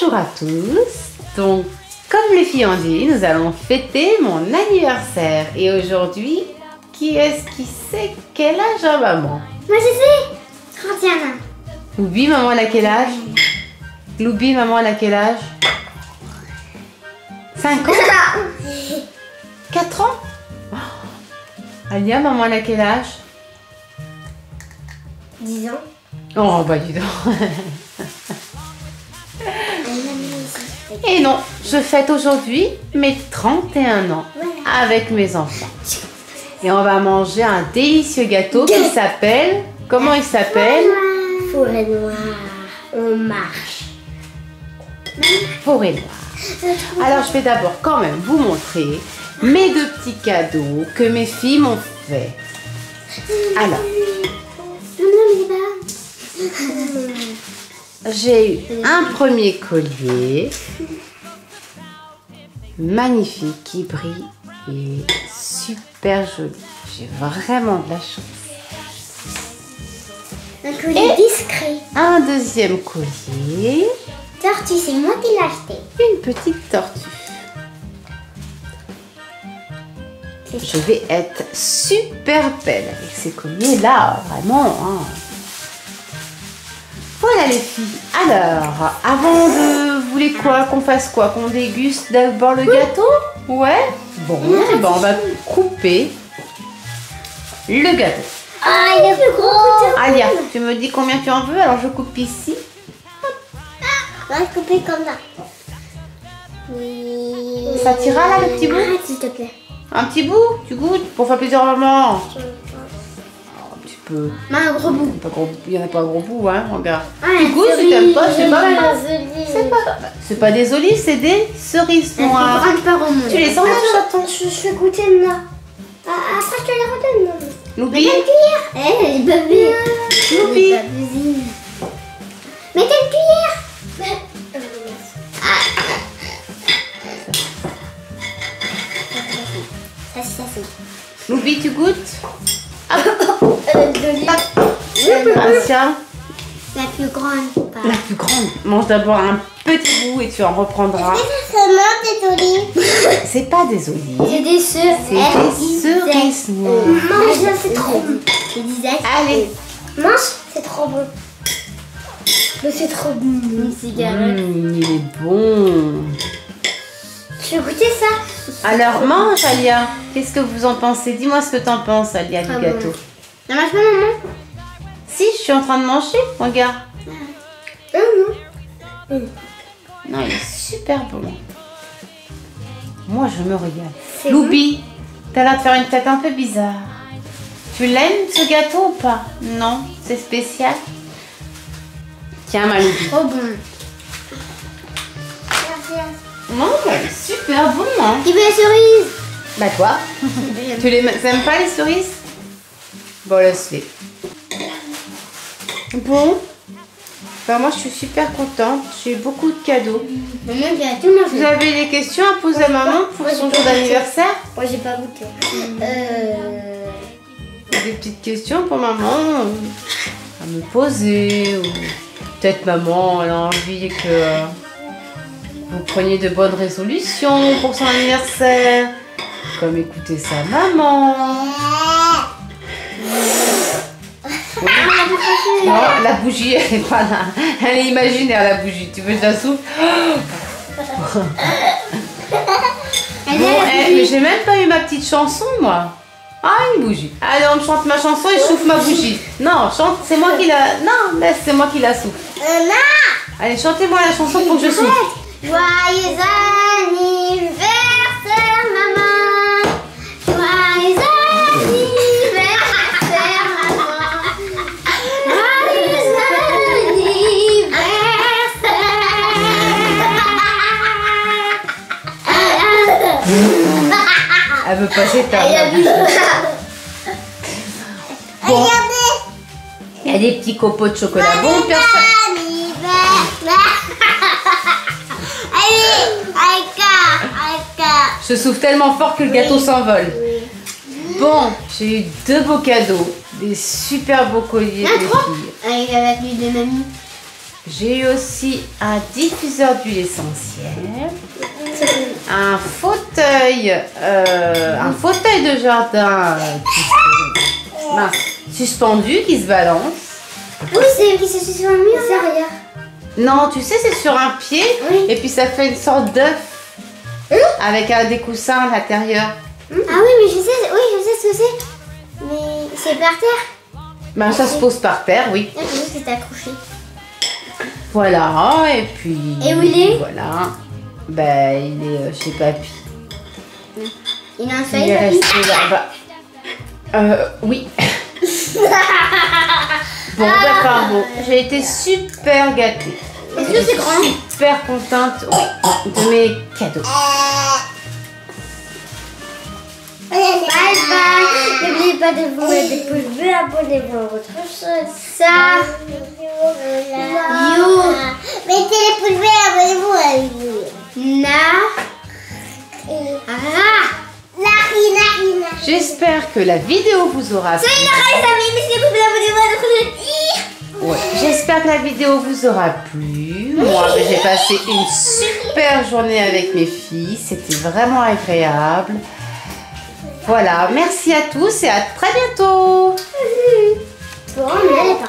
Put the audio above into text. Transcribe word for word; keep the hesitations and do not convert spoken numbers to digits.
Bonjour à tous. Donc, comme les filles ont dit, nous allons fêter mon anniversaire. Et aujourd'hui, qui est-ce qui sait quel âge a maman? Moi je sais, trente et un ans. Loubi, maman elle a quel âge? Loubi, maman elle a quel âge? cinq ans? quatre ans? Oh. Alia, maman elle a quel âge? dix ans. Oh bah dis donc. Et non, je fête aujourd'hui mes trente et un ans avec mes enfants. Et on va manger un délicieux gâteau qui s'appelle... Comment il s'appelle? Forêt noire. On marche. Forêt noire. Alors je vais d'abord quand même vous montrer mes deux petits cadeaux que mes filles m'ont fait. Alors, j'ai eu un premier collier magnifique qui brille et super joli. J'ai vraiment de la chance. Un collier discret. Un deuxième collier. Tortue, c'est moi qui l'ai acheté. Une petite tortue. Je vais être super belle avec ces colliers là, vraiment. Hein. Voilà les filles. Alors, avant de... Vous voulez quoi? Qu'on fasse quoi? Qu'on déguste d'abord le gâteau? Ouais. Bon, eh ben, on va couper le gâteau. Ah, il est plus gros. Alia, tu me dis combien tu en veux? Alors je coupe ici. On va couper comme ça. Oui. Ça t'ira là le petit bout? Arrête s'il te plaît. Un petit bout? Tu goûtes? Pour faire plaisir à maman. Oh, un petit peu. Mais un gros bout. Pas gros- Il n'y en a pas un gros bout, hein, regarde. Ah, Tu goûtes, si t'aimes pas, c'est pas grave. C'est C'est pas, c'est pas des olives, c'est des cerises noires. Tu les enlèves, Attends, je, je fais goûter là. Ah, après, je te les redonne. Loubi. Mets une cuillère. Eh, elle est bavée. Loubi. Mettez une cuillère. Ça, ça, c'est. Loubi, tu goûtes? Euh, de Asia, La plus grande. Pas. la plus grande. Mange d'abord un petit bout et tu en reprendras. C'est des olives. C'est pas des olives. C'est des cerises. C'est des cerises noires. Mange, c'est trop bon. Je disais. Allez. Mange, c'est trop bon. Mais c'est trop bon. Une cigarette. Mmh, il est bon. Tu veux goûter ça? Alors mange Alia. Qu'est-ce que vous en pensez? Dis-moi ce que t'en penses Alia du Ah gâteau. bon. Non, mange pas, maman. Si, je suis en train de manger. Regarde. Non, non. Non, il est super bon. Moi, je me régale. C'est Loubi, t'as l'air de faire une tête un peu bizarre. Tu l'aimes ce gâteau ou pas? Non, c'est spécial. Tiens, ma Loubi. Trop bon. Non, il est super bon. Hein. Qui veut les cerises? Bah toi, tu les aimes pas les cerises? Bon, laisse-les. Bon, bah moi je suis super contente. J'ai eu beaucoup de cadeaux. Maman, j'ai tout mangé. Vous avez des questions à poser à maman pour son jour d'anniversaire? Moi, j'ai pas goûté. Euh... Des petites questions pour maman à me poser, ou peut-être maman elle a envie que euh, vous preniez de bonnes résolutions pour son anniversaire, comme écouter sa maman. Oui. Non, la bougie elle est pas là, elle est imaginaire la bougie. Tu veux que je la souffle? Bon, eh, mais j'ai même pas eu ma petite chanson moi. Ah, une bougie. Allez, on me chante ma chanson et je souffle ma bougie. Non, chante, c'est moi qui la... Non, laisse, c'est moi qui la souffle. Euh, non. Allez, chantez-moi la chanson pour que je souffle. Joyeux anniversaire, maman. Joyeux anniversaire, maman. Joyeux anniversaire. Elle veut passer ta... Bon, Regardez. il y a des petits copeaux de chocolat. Bon, personne... Je souffle tellement fort que le gâteau s'envole. Bon, j'ai eu deux beaux cadeaux. Des super beaux colliers. Ah, des trois. filles. Avec, avec l'huile de mamie. J'ai eu aussi un diffuseur d'huile essentielle, un fauteuil, euh, un fauteuil de jardin euh, qui se, mince, suspendu qui se balance. Oui, c'est qui se suit sur le mur. C'est rien. Non, tu sais, c'est sur un pied Oui. et puis ça fait une sorte d'œuf Hein? avec euh, des coussins à l'intérieur. Ah oui, mais je sais, oui, je sais ce que c'est. Mais c'est par terre. Ben, ça se pose par terre, oui. Ah, je sais que c'est accroché. Voilà, et puis... Et où il est? Voilà. Ben, il est euh, chez Papy. Il a un Il feuille. est resté là-bas. Euh, oui. Bon, Ah. ben, enfin bon, j'ai été super gâtée. Est-ce que c'est grand? Super contente, oui, de mes cadeaux. Bye bye. N'oubliez pas de vous mettre des pouces bleus, abonnez-vous à votre chaîne. Ça. You. Mettez les pouces bleus, abonnez-vous à You. Na. Ra. Nari, nari, nari. J'espère que la vidéo vous aura plu. C'est une oreille, les amis. Mettez les pouces bleus, abonnez-vous à notre chaîne. Ouais, j'espère que la vidéo vous aura plu. Moi, j'ai passé une super journée avec mes filles. C'était vraiment agréable. Voilà, merci à tous et à très bientôt. Bon, mais elle est